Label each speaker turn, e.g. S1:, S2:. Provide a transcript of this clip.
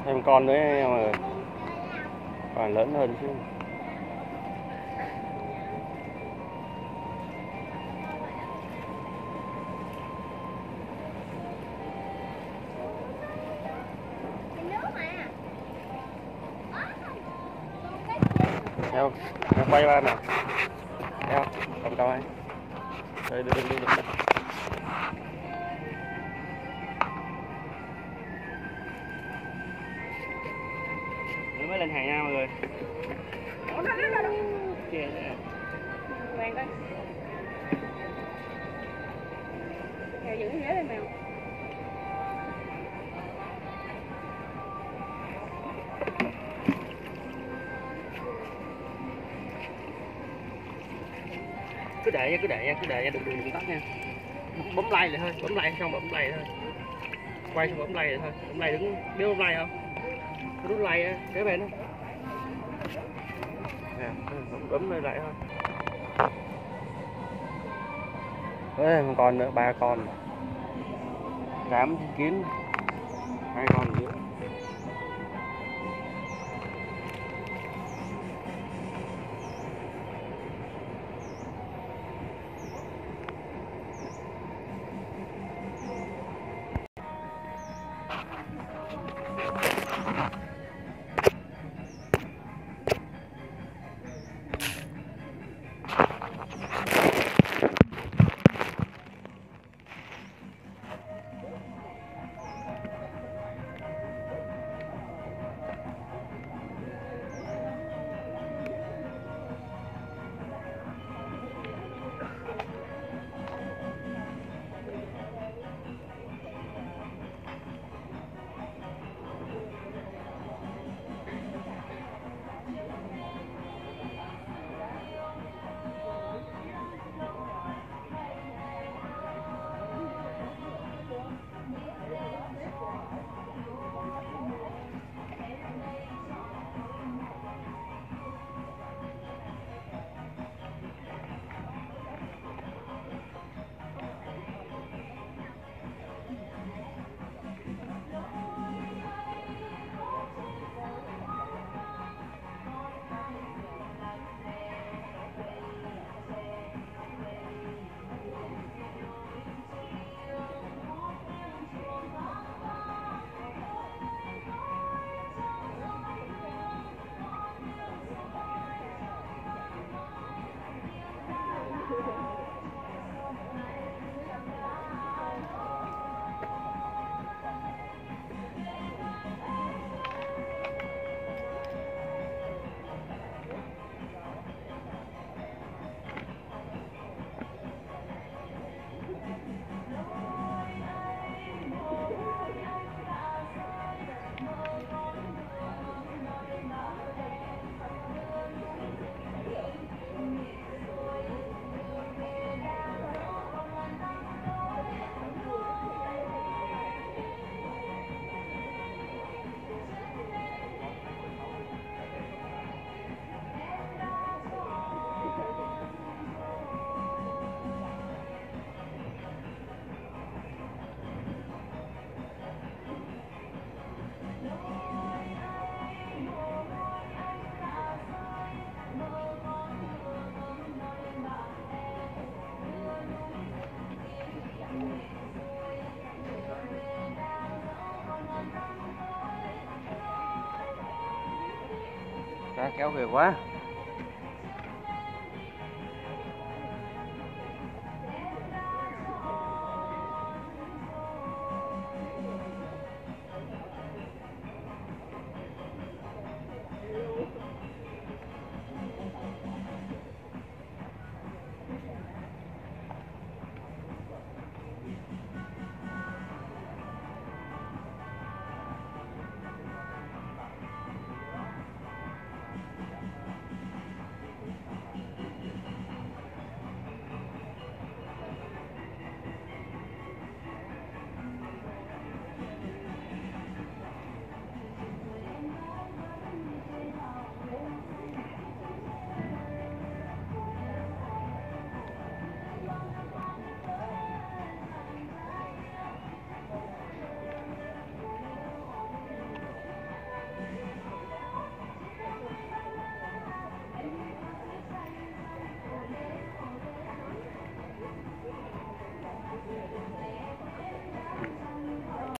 S1: Thêm con nữa em ơi, còn lớn hơn chứ. Theo quay ra nè, theo cầm coi đây, được mới lên hàng nha mọi người. Kìa quen coi mèo giữ ghế lên mèo. Cứ để nha, đừng tắt nha. Bấm like lại thôi, bấm like xong bấm like thôi. Quay xong bấm like lại thôi. Bấm like đứng biết bấm like không? Cái nút like á, kế bên đó. Nè, bấm lại thôi. Ê, một con nữa, 3 con. 8 kiến. 2 con nữa. Ra kéo về quá.